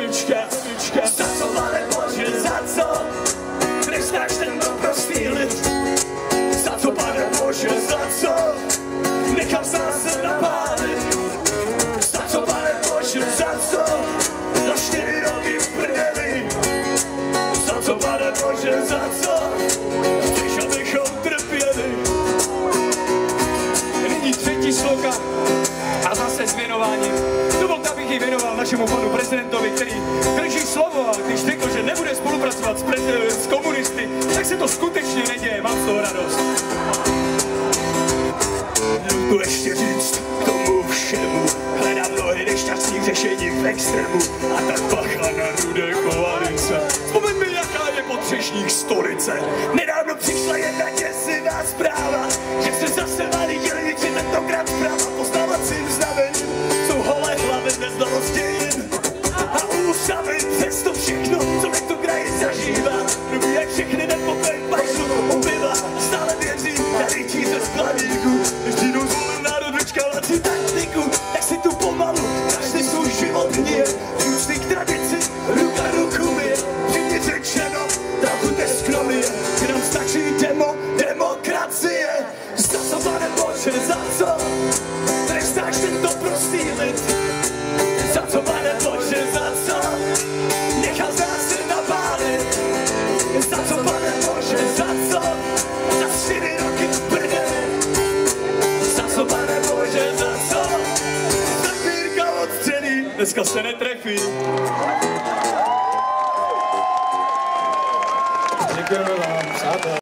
Za co, Pane Bože, za co? Trestáš tento prostý lid. Za co, Pane Bože, za co? Nechal se napálit. Za co, Pane Bože, za co? Za 4 roky v prdeli. Za co, Pane Bože, za co? Chceš, abychom trpěli. Nyní třetí sloka a zase s věnováním. Dovolte, abych ji věnoval našemu panu prezidentovi, který drží slovo, a když řekl, že nebude spolupracovat s komunisty, tak se to skutečně neděje, mám z toho radost. Tu ještě říct k tomu všemu, hledám mnohy nešťastných řešení v extrému a tak bacha na rudé koalice. Vzpomeň mi, jaká je po třešních stolice. Nedávno přišla jedna děsivá zpráva, že se zase mladí dělníci tentokrát zpráva poznávacím znamením jsou holé hlavy neznalost dějin a ústavy přes to všechno, co v to kraji zažívá. Rubí jak všechny nepokoj pařu ubyla, stále věří na rytíře z klavíku. Vždy jdou zvolil národ vyčkávat si taktiku, tak si tu pomalu každý svůj život hníje. Úcty k tradici, ruka ruku myje, vždyť řečeno, trochu tesknomie, k nám stačí demokracie. Za co, Pane Bože, za co? Trestáš tento prostý lid. Za co, Pane Bože, za co? Nechal nás se napálit. Za co, Pane Bože, za co? Za 4 roky v prdeli. Za co, Pane Bože, za co? Trpírka odstřelí, dneska se netrefí. Děkujeme vám, přátel.